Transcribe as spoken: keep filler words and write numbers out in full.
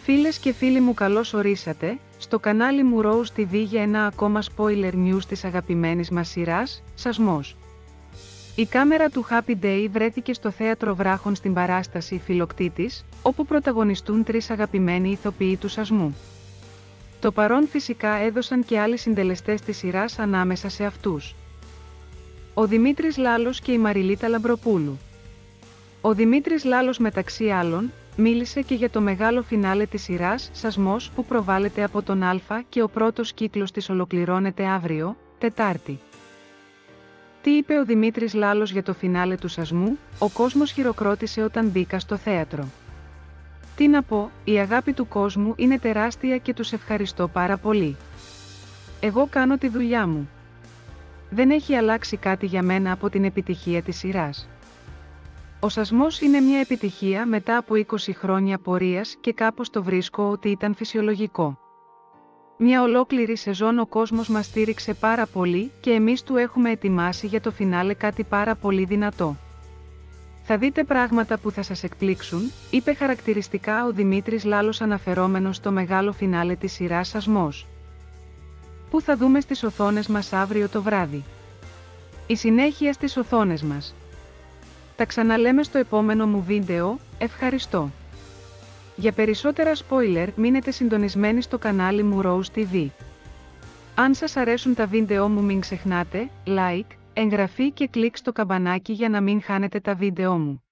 Φίλες και φίλοι μου, καλώς ορίσατε στο κανάλι μου Rose τι βι για ένα ακόμα spoiler news της αγαπημένης μας σειράς, Σασμός. Η κάμερα του Happy Day βρέθηκε στο Θέατρο Βράχων στην παράσταση Φιλοκτήτης, όπου πρωταγωνιστούν τρεις αγαπημένοι ηθοποιοί του Σασμού. Το παρόν φυσικά έδωσαν και άλλοι συντελεστές της σειράς ανάμεσα σε αυτούς. Ο Δημήτρης Λάλος και η Μαριλίτα Λαμπροπούλου. Ο Δημήτρης Λάλος, μεταξύ άλλων, μίλησε και για το μεγάλο φινάλε της σειράς Σασμός που προβάλλεται από τον Α και ο πρώτος κύκλος της ολοκληρώνεται αύριο, Τετάρτη. Τι είπε ο Δημήτρης Λάλος για το φινάλε του Σασμού? Ο κόσμος χειροκρότησε όταν μπήκα στο θέατρο. Τι να πω, η αγάπη του κόσμου είναι τεράστια και τους ευχαριστώ πάρα πολύ. Εγώ κάνω τη δουλειά μου. Δεν έχει αλλάξει κάτι για μένα από την επιτυχία της σειράς. Ο Σασμός είναι μια επιτυχία μετά από είκοσι χρόνια πορείας και κάπως το βρίσκω ότι ήταν φυσιολογικό. Μια ολόκληρη σεζόν ο κόσμος μας στήριξε πάρα πολύ και εμείς του έχουμε ετοιμάσει για το φινάλε κάτι πάρα πολύ δυνατό. Θα δείτε πράγματα που θα σας εκπλήξουν, είπε χαρακτηριστικά ο Δημήτρης Λάλος αναφερόμενος στο μεγάλο φινάλε της σειράς Σασμός, που θα δούμε στις οθόνες μας αύριο το βράδυ. Η συνέχεια στις οθόνες μας. Τα ξαναλέμε στο επόμενο μου βίντεο, ευχαριστώ. Για περισσότερα spoiler μείνετε συντονισμένοι στο κανάλι μου Rose τι βι. Αν σας αρέσουν τα βίντεο μου μην ξεχνάτε, like, εγγραφή και κλικ στο καμπανάκι για να μην χάνετε τα βίντεο μου.